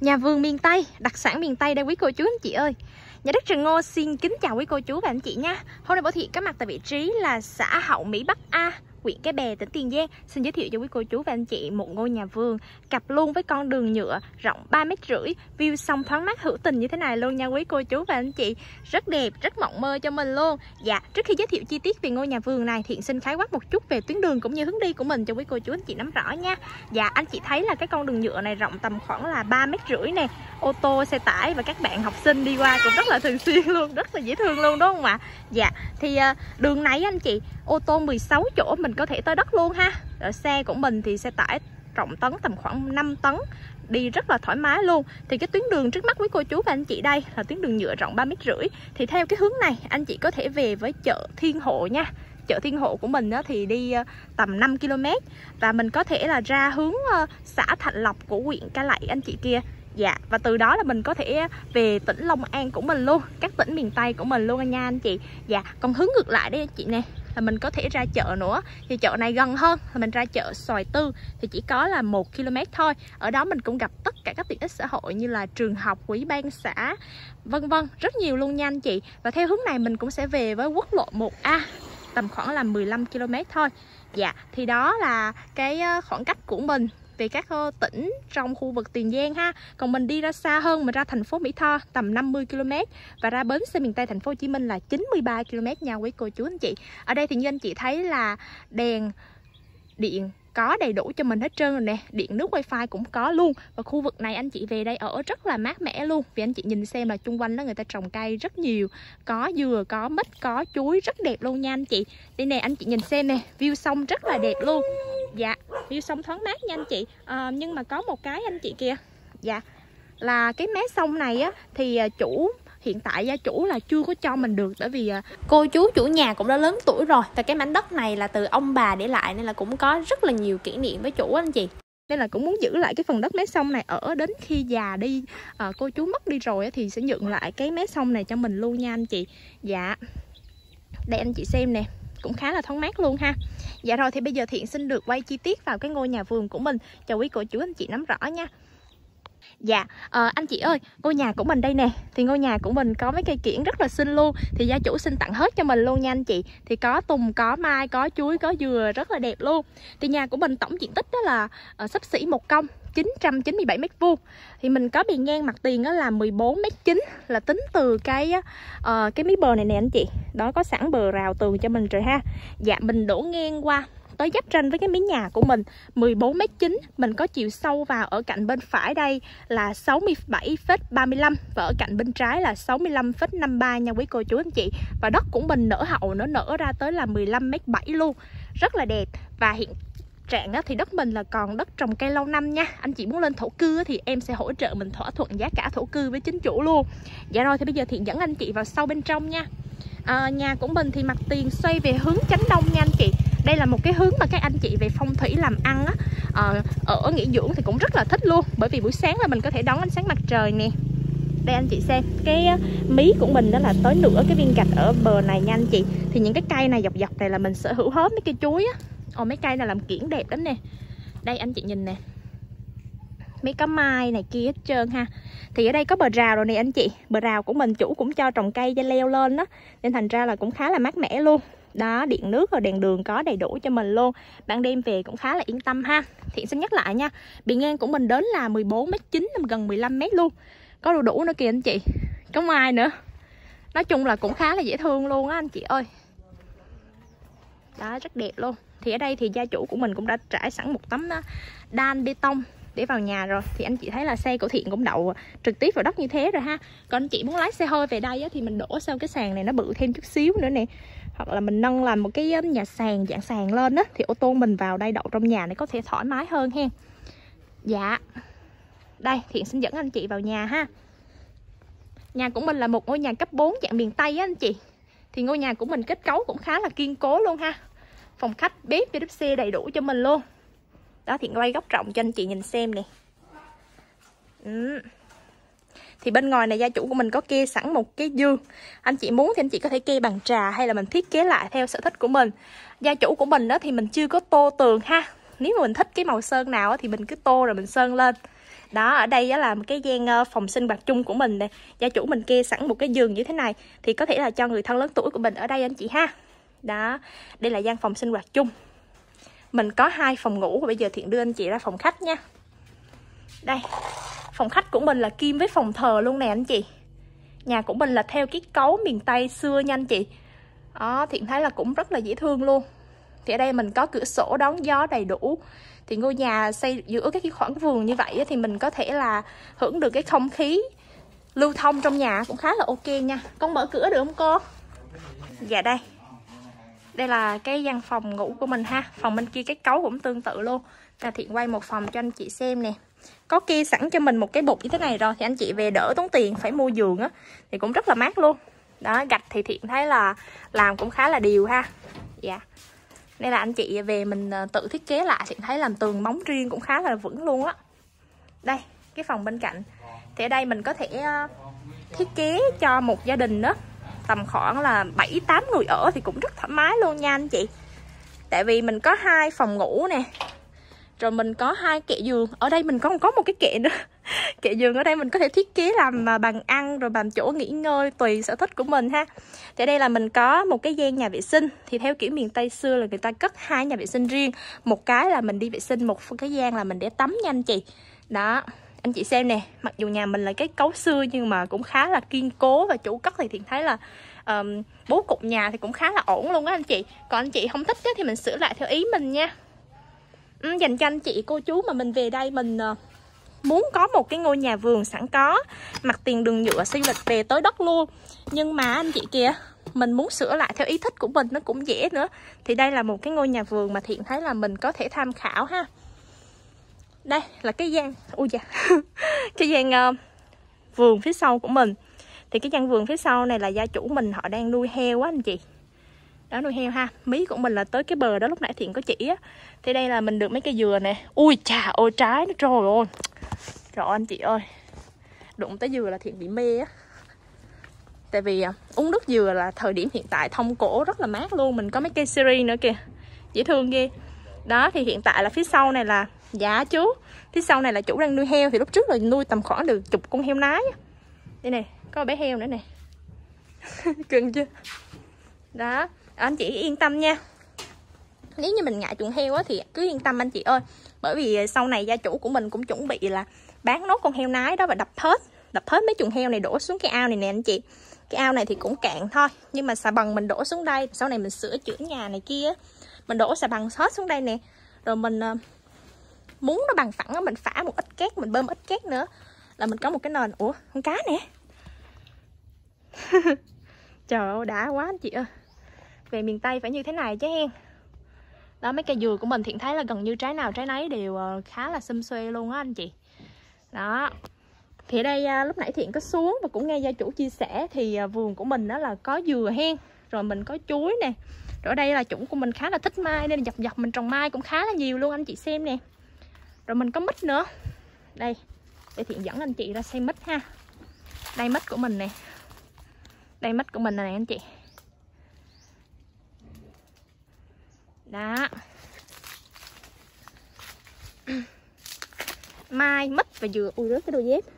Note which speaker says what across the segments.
Speaker 1: Nhà vườn miền Tây, đặc sản miền Tây đây quý cô chú anh chị ơi. Nhà đất Trần Ngô xin kính chào quý cô chú và anh chị nha. Hôm nay Bảo Thị có mặt tại vị trí là xã Hậu Mỹ Bắc A, huyện Cái Bè, tỉnh Tiền Giang. Xin giới thiệu cho quý cô chú và anh chị một ngôi nhà vườn cặp luôn với con đường nhựa rộng 3,5 m, view sông thoáng mát hữu tình như thế này luôn nha quý cô chú và anh chị. Rất đẹp, rất mộng mơ cho mình luôn. Dạ, trước khi giới thiệu chi tiết về ngôi nhà vườn này, Thiện xin khái quát một chút về tuyến đường cũng như hướng đi của mình cho quý cô chú anh chị nắm rõ nha. Dạ, anh chị thấy là cái con đường nhựa này rộng tầm khoảng là 3,5 m nè. Ô tô, xe tải và các bạn học sinh đi qua cũng rất là thường xuyên luôn, rất là dễ thương luôn đúng không ạ? Dạ, thì đường này anh chị, ô tô 16 chỗ mình có thể tới đất luôn ha. Ở xe của mình thì xe tải trọng tấn tầm khoảng 5 tấn, đi rất là thoải mái luôn. Thì cái tuyến đường trước mắt quý cô chú và anh chị đây là tuyến đường nhựa rộng 3,5 m. Thì theo cái hướng này anh chị có thể về với chợ Thiên Hộ nha. Chợ Thiên Hộ của mình thì đi tầm 5 km. Và mình có thể là ra hướng xã Thạnh Lộc của huyện Cai Lậy anh chị kia. Dạ, và từ đó là mình có thể về tỉnh Long An của mình luôn, các tỉnh miền Tây của mình luôn nha anh chị. Dạ, còn hướng ngược lại đây anh chị nè, là mình có thể ra chợ nữa. Thì chợ này gần hơn, là mình ra chợ Xoài Tư thì chỉ có là 1 km thôi. Ở đó mình cũng gặp tất cả các tiện ích xã hội như là trường học, ủy ban xã, vân vân, rất nhiều luôn nha anh chị. Và theo hướng này mình cũng sẽ về với quốc lộ 1A, tầm khoảng là 15 km thôi. Dạ, thì đó là cái khoảng cách của mình về các tỉnh trong khu vực Tiền Giang ha. Còn mình đi ra xa hơn, mình ra thành phố Mỹ Tho tầm 50 km và ra bến xe miền Tây thành phố Hồ Chí Minh là 93 km nha quý cô chú anh chị. Ở đây thì như anh chị thấy là đèn điện có đầy đủ cho mình hết trơn rồi nè, điện nước wifi cũng có luôn. Và khu vực này anh chị về đây ở rất là mát mẻ luôn. Vì anh chị nhìn xem là chung quanh đó người ta trồng cây rất nhiều, có dừa, có mít, có chuối, rất đẹp luôn nha anh chị. Đây nè anh chị nhìn xem nè, view sông rất là đẹp luôn. Dạ, view sông thoáng mát nha anh chị. Nhưng mà có một cái anh chị kìa, dạ, là cái mé sông này á thì hiện tại gia chủ là chưa có cho mình được, bởi vì cô chú chủ nhà cũng đã lớn tuổi rồi. Và cái mảnh đất này là từ ông bà để lại nên là cũng có rất là nhiều kỷ niệm với chủ anh chị. Nên là cũng muốn giữ lại cái phần đất mé sông này, ở đến khi già đi, cô chú mất đi rồi thì sẽ nhận lại cái mé sông này cho mình luôn nha anh chị. Dạ, đây anh chị xem nè, cũng khá là thoáng mát luôn ha. Dạ rồi, thì bây giờ Thiện xin được quay chi tiết vào cái ngôi nhà vườn của mình cho quý cô chú anh chị nắm rõ nha. Dạ, anh chị ơi, ngôi nhà của mình đây nè. Thì ngôi nhà của mình có mấy cây kiểng rất là xinh luôn. Thì gia chủ xin tặng hết cho mình luôn nha anh chị. Thì có tùng, có mai, có chuối, có dừa, rất là đẹp luôn. Thì nhà của mình tổng diện tích đó là xấp xỉ một công 997 m². Thì mình có bề ngang mặt tiền đó là 14,9 m, là tính từ cái mí bờ này nè anh chị. Đó, có sẵn bờ rào tường cho mình rồi ha. Dạ, mình đổ ngang qua tới giáp ranh với cái mí nhà của mình 14,9 m. Mình có chiều sâu vào ở cạnh bên phải đây là 67,35 và ở cạnh bên trái là 65,53 nha quý cô chú anh chị. Và đất của mình nở hậu, nó nở ra tới là 15,7 m luôn, rất là đẹp. Và hiện trạng đó thì đất mình là còn đất trồng cây lâu năm nha. Anh chị muốn lên thổ cư thì em sẽ hỗ trợ mình thỏa thuận giá cả thổ cư với chính chủ luôn. Dạ rồi, thì bây giờ Thiện dẫn anh chị vào sâu bên trong nha. Nhà của mình thì mặt tiền xoay về hướng chánh đông nha anh chị. Đây là một cái hướng mà các anh chị về phong thủy làm ăn á, ở nghỉ dưỡng thì cũng rất là thích luôn. Bởi vì buổi sáng là mình có thể đón ánh sáng mặt trời nè. Đây anh chị xem, cái mí của mình đó là tới nửa cái viên gạch ở bờ này nha anh chị. Thì những cái cây này dọc dọc này là mình sở hữu hết mấy cây chuối á. Mấy cây này làm kiểng đẹp lắm nè. Đây anh chị nhìn nè, mấy cái mai này kia hết trơn ha. Thì ở đây có bờ rào rồi nè anh chị. Bờ rào của mình chủ cũng cho trồng cây cho leo lên đó, nên thành ra là cũng khá là mát mẻ luôn. Đó, điện nước và đèn đường có đầy đủ cho mình luôn. Ban đêm về cũng khá là yên tâm ha. Thiện xin nhắc lại nha, bề ngang của mình đến là 14,9 m, gần 15 m luôn. Có đủ nữa kìa anh chị, có mai nữa. Nói chung là cũng khá là dễ thương luôn á anh chị ơi. Đó, rất đẹp luôn. Thì ở đây thì gia chủ của mình cũng đã trải sẵn một tấm đan bê tông để vào nhà rồi. Thì anh chị thấy là xe của Thiện cũng đậu trực tiếp vào đất như thế rồi ha. Còn anh chị muốn lái xe hơi về đây á, thì mình đổ sau cái sàn này nó bự thêm chút xíu nữa nè. Hoặc là mình nâng làm một cái nhà sàn, dạng sàn lên á, thì ô tô mình vào đây đậu trong nhà này có thể thoải mái hơn ha. Dạ, đây Thiện xin dẫn anh chị vào nhà ha. Nhà của mình là một ngôi nhà cấp 4 dạng miền Tây á anh chị. Thì ngôi nhà của mình kết cấu cũng khá là kiên cố luôn ha. Phòng khách, bếp, bếp xe đầy đủ cho mình luôn. Đó, Thiện quay góc rộng cho anh chị nhìn xem nè. Thì bên ngoài này gia chủ của mình có kê sẵn một cái giường. Anh chị muốn thì anh chị có thể kê bằng trà hay là mình thiết kế lại theo sở thích của mình. Gia chủ của mình đó thì mình chưa có tô tường ha. Nếu mà mình thích cái màu sơn nào thì mình cứ tô rồi mình sơn lên. Đó, ở đây á là một cái gian phòng sinh hoạt chung của mình nè. Gia chủ mình kê sẵn một cái giường như thế này thì có thể là cho người thân lớn tuổi của mình ở đây anh chị ha. Đó, đây là gian phòng sinh hoạt chung. Mình có 2 phòng ngủ và bây giờ Thiện đưa anh chị ra phòng khách nha. Đây, phòng khách của mình là kim với phòng thờ luôn nè anh chị. Nhà của mình là theo kết cấu miền Tây xưa nha anh chị. Đó, Thiện thấy là cũng rất là dễ thương luôn. Thì ở đây mình có cửa sổ đón gió đầy đủ. Thì ngôi nhà xây giữa cái khoảng vườn như vậy thì mình có thể là hưởng được cái không khí lưu thông trong nhà cũng khá là ok nha. Con mở cửa được không cô? Dạ đây. Đây là cái gian phòng ngủ của mình ha. Phòng bên kia cái cấu cũng tương tự luôn. Thiện quay một phòng cho anh chị xem nè. Có kê sẵn cho mình một cái bục như thế này rồi thì anh chị về đỡ tốn tiền phải mua giường á thì cũng rất là mát luôn. Đó, gạch thì Thiện thấy là làm cũng khá là đều ha. Dạ. Đây là anh chị về mình tự thiết kế lại, Thiện thấy làm tường móng riêng cũng khá là vững luôn á. Đây, cái phòng bên cạnh. Thì ở đây mình có thể thiết kế cho một gia đình đó tầm khoảng là 7-8 người ở thì cũng rất thoải mái luôn nha anh chị. Tại vì mình có 2 phòng ngủ nè. Rồi mình có 2 kệ giường. Ở đây mình còn có một cái kệ nữa. Kệ giường ở đây mình có thể thiết kế làm bàn ăn rồi bàn chỗ nghỉ ngơi tùy sở thích của mình ha. Thì đây là mình có một cái gian nhà vệ sinh. Thì theo kiểu miền Tây xưa là người ta cất 2 nhà vệ sinh riêng. Một cái là mình đi vệ sinh, một cái gian là mình để tắm nha anh chị. Đó, anh chị xem nè. Mặc dù nhà mình là cái cấu xưa nhưng mà cũng khá là kiên cố. Và chủ cất thì Thiện thấy là bố cục nhà thì cũng khá là ổn luôn á anh chị. Còn anh chị không thích thì mình sửa lại theo ý mình nha. Dành cho anh chị cô chú mà mình về đây mình muốn có một cái ngôi nhà vườn sẵn có, mặt tiền đường nhựa xây lịch về tới đất luôn. Nhưng mà anh chị kìa, mình muốn sửa lại theo ý thích của mình nó cũng dễ nữa. Thì đây là một cái ngôi nhà vườn mà Thiện thấy là mình có thể tham khảo ha. Đây là cái gian, ui da, cái gian vườn phía sau của mình. Thì cái gian vườn phía sau này là gia chủ mình họ đang nuôi heo á anh chị. Đó, nuôi heo ha. Mí của mình là tới cái bờ đó lúc nãy Thiện có chỉ á. Thì đây là mình được mấy cây dừa nè. Ui chà ôi trái nó, trời ơi. Trời ơi anh chị ơi. Đụng tới dừa là Thiện bị mê á. Tại vì uống nước dừa là thời điểm hiện tại thông cổ rất là mát luôn. Mình có mấy cây siri nữa kìa. Dễ thương ghê. Đó thì hiện tại là phía sau này là, dạ chú, phía sau này là chủ đang nuôi heo. Thì lúc trước là nuôi tầm khoảng được 10 con heo nái. Đây nè, có bé heo nữa nè. Cưng chưa? Đó, anh chị yên tâm nha. Nếu như mình ngại chuồng heo á thì cứ yên tâm anh chị ơi. Bởi vì sau này gia chủ của mình cũng chuẩn bị là bán nốt con heo nái đó và đập hết mấy chuồng heo này đổ xuống cái ao này nè anh chị. Cái ao này thì cũng cạn thôi, nhưng mà xà bần mình đổ xuống đây. Sau này mình sửa chữa nhà này kia, mình đổ xà bần hết xuống đây nè. Rồi mình muốn nó bằng phẳng á, mình phả một ít cát, mình bơm ít cát nữa là mình có một cái nền. Ủa, con cá nè. Trời ơi, đã quá anh chị ơi. Về miền Tây phải như thế này chứ hen. Đó, mấy cây dừa của mình Thiện thấy là gần như trái nào trái nấy đều khá là xum xuê luôn á anh chị. Đó. Thì ở đây lúc nãy Thiện có xuống và cũng nghe gia chủ chia sẻ thì vườn của mình đó là có dừa hen, rồi mình có chuối nè. Rồi ở đây là chủ của mình khá là thích mai nên dọc dọc mình trồng mai cũng khá là nhiều luôn anh chị xem nè. Rồi mình có mít nữa. Đây, để Thiện dẫn anh chị ra xem mít ha. Đây mít của mình nè. Đây mít của mình này anh chị. Đó. Mai, mít và dừa. Ui rớt cái đôi dép.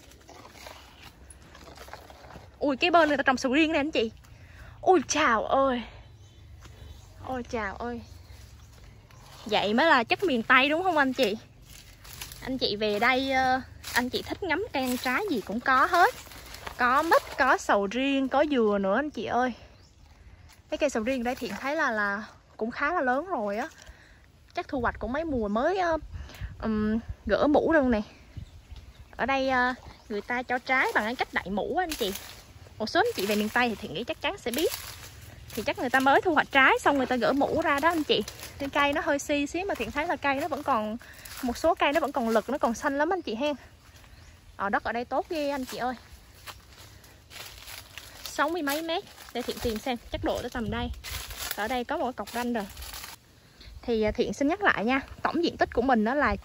Speaker 1: Ui cái bên người ta trồng sầu riêng này anh chị. Ôi chào ơi. Ôi chào ơi. Vậy mới là chất miền Tây đúng không anh chị? Anh chị về đây anh chị thích ngắm cây ăn trái gì cũng có hết. Có mít, có sầu riêng, có dừa nữa anh chị ơi. Cái cây sầu riêng đây Thiện thấy là cũng khá là lớn rồi á. Chắc thu hoạch cũng mấy mùa mới gỡ mũ luôn nè. Ở đây người ta cho trái bằng cái cách đậy mũ anh chị. Một số anh chị về miền Tây thì Thiện nghĩ chắc chắn sẽ biết. Thì chắc người ta mới thu hoạch trái xong người ta gỡ mũ ra đó anh chị. Nên cây nó hơi xi xíu mà Thiện thấy là cây nó vẫn còn, một số cây nó vẫn còn lực, nó còn xanh lắm anh chị hen. Đất ở đây tốt ghê anh chị ơi. 60 mấy mét. Để Thiện tìm xem, chắc độ tới tầm đây. Ở đây có một cọc ranh rồi. Thì Thiện xin nhắc lại nha. Tổng diện tích của mình đó là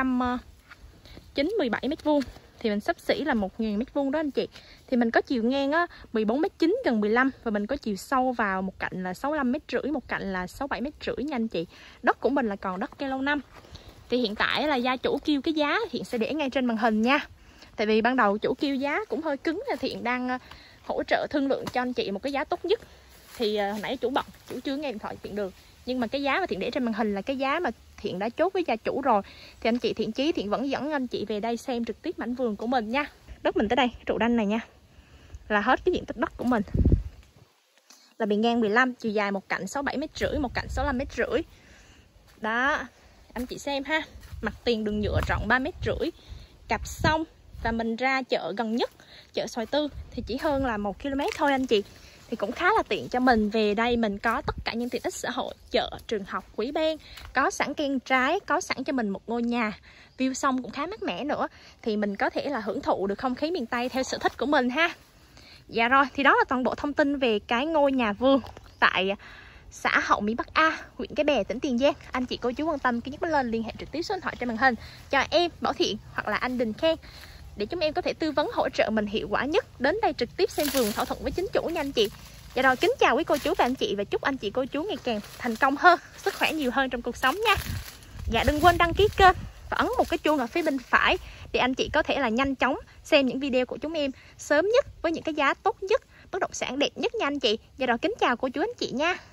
Speaker 1: 917 m². Thì mình xấp xỉ là 1000 m² đó anh chị. Thì mình có chiều ngang á 14,9 m gần 15. Và mình có chiều sâu vào một cạnh là 65,5 m, một cạnh là 67,5 m nha anh chị. Đất của mình là còn đất cây lâu năm. Thì hiện tại là gia chủ kêu cái giá Thiện sẽ để ngay trên màn hình nha. Tại vì ban đầu chủ kêu giá cũng hơi cứng, là Thiện đang hỗ trợ thương lượng cho anh chị một cái giá tốt nhất. Thì hồi nãy chủ bận, chủ chưa nghe điện thoại Thiện được. Nhưng mà cái giá mà Thiện để trên màn hình là cái giá mà Thiện đã chốt với gia chủ rồi. Thì anh chị thiện chí Thiện vẫn dẫn anh chị về đây xem trực tiếp mảnh vườn của mình nha. Đất mình tới đây, trụ đanh này nha, là hết cái diện tích đất của mình. Là bề ngang 15, chiều dài một cạnh 67,5 m, một cạnh 65,5 m. Đó, anh chị xem ha. Mặt tiền đường nhựa rộng 3,5 m, cặp sông. Và mình ra chợ gần nhất, chợ Xoài Tư, thì chỉ hơn là 1 km thôi anh chị. Thì cũng khá là tiện cho mình. Về đây mình có tất cả những tiện ích xã hội, chợ, trường học, quỹ ban, có sẵn cây trái, có sẵn cho mình một ngôi nhà. View sông cũng khá mát mẻ nữa. Thì mình có thể là hưởng thụ được không khí miền Tây theo sở thích của mình ha. Dạ rồi, thì đó là toàn bộ thông tin về cái ngôi nhà vườn tại xã Hậu Mỹ Bắc A, huyện Cái Bè, tỉnh Tiền Giang. Anh chị cô chú quan tâm cứ nhấc lên liên hệ trực tiếp số điện thoại trên màn hình cho em, Bảo Thiện hoặc là anh Đình Khang, để chúng em có thể tư vấn hỗ trợ mình hiệu quả nhất. Đến đây trực tiếp xem vườn, thỏa thuận với chính chủ nha anh chị. Dạ rồi, kính chào quý cô chú và anh chị, và chúc anh chị cô chú ngày càng thành công hơn, sức khỏe nhiều hơn trong cuộc sống nha. Dạ đừng quên đăng ký kênh và ấn một cái chuông ở phía bên phải để anh chị có thể là nhanh chóng xem những video của chúng em sớm nhất với những cái giá tốt nhất, bất động sản đẹp nhất nha anh chị. Dạ rồi, kính chào cô chú anh chị nha.